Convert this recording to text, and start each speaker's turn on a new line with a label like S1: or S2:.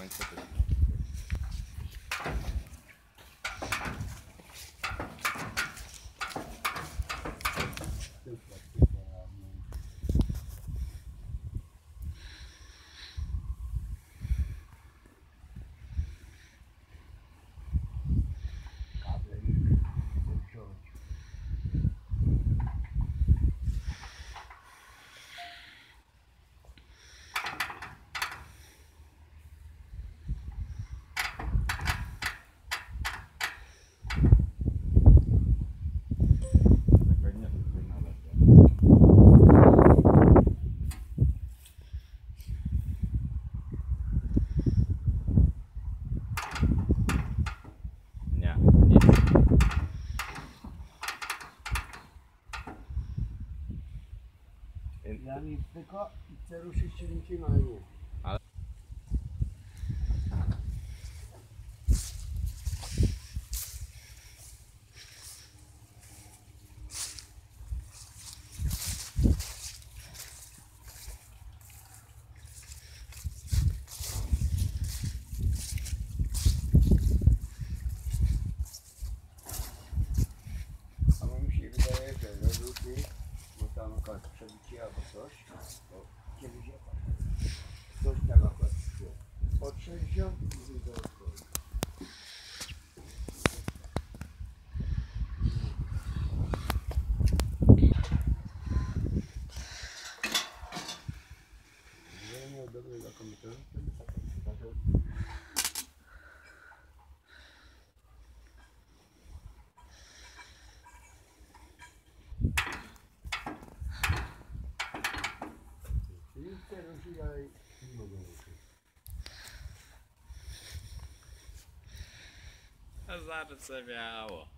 S1: Państwo też.
S2: Ja mi tylko chcę ruszyć silnikiem, ale nie. A mi się wydaje, że rozruszy, bo tam akurat przebicie albo coś, to kiedyś coś tam akurat od 60 i do około. Nie miał dobrego komputeru, to by taką przypadał. Czyli chcę ruszyć, ale nie mogę ruszyć.
S1: A zaraz co miało.